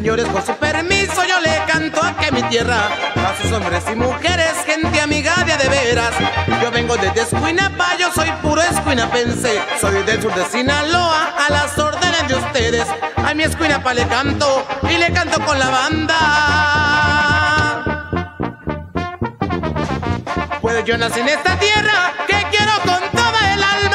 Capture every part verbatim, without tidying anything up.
Señores, con su permiso yo le canto aquí en mi tierra a sus hombres y mujeres, gente amiga de a de veras. Yo vengo desde Escuinapa, yo soy puro escuinapense, soy del sur de Sinaloa, a las órdenes de ustedes. A mi Escuinapa le canto y le canto con la banda. Pues yo nací en esta tierra que quiero con toda el alma.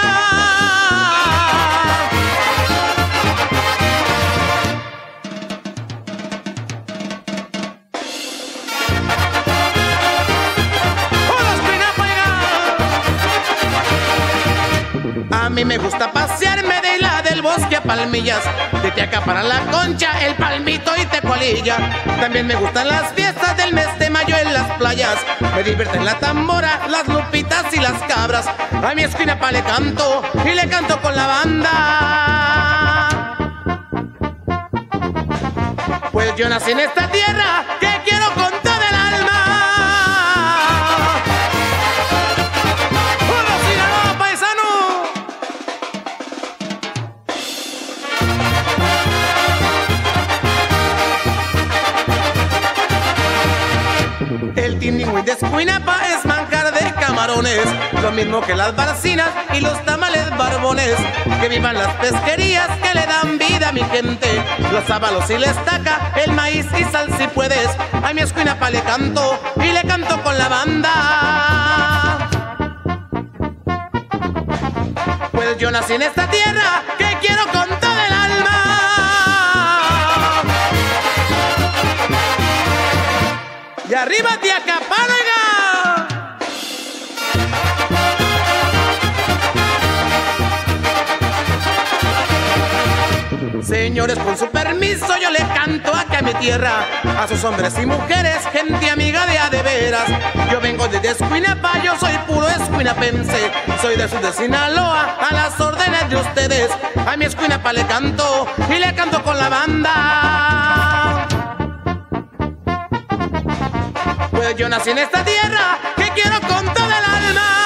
A mí me gusta pasearme de la del bosque a Palmillas, de Teaca para La Concha, El Palmito y Tecualilla. También me gustan las fiestas del mes de mayo en las playas, me divierten la tambora, las lupitas y las cabras. A mi Escuinapa le canto y le canto con la banda. Pues yo nací en esta tierra que quiero con toda el alma. El tiningüín de Escuinapa es manjar de camarones, lo mismo que las barcinas y los tamales barbones. Que vivan las pesquerías que le dan vida a mi gente, los ábalos y la estaca, el maíz y sal si puedes. A mi Escuinapa le canto y le canto con la banda. Pues yo nací en esta tierra que quiero con toda el alma. ¡Y arriba Teacapánaga! Señores, con su permiso yo le canto aquí a mi tierra a sus hombres y mujeres, gente amiga de a de veras. Yo vengo desde Escuinapa, yo soy puro escuinapense, soy del sur de Sinaloa, a las órdenes de ustedes. A mi Escuinapa le canto y le canto con la banda. Pues yo nací en esta tierra que quiero con toda el alma.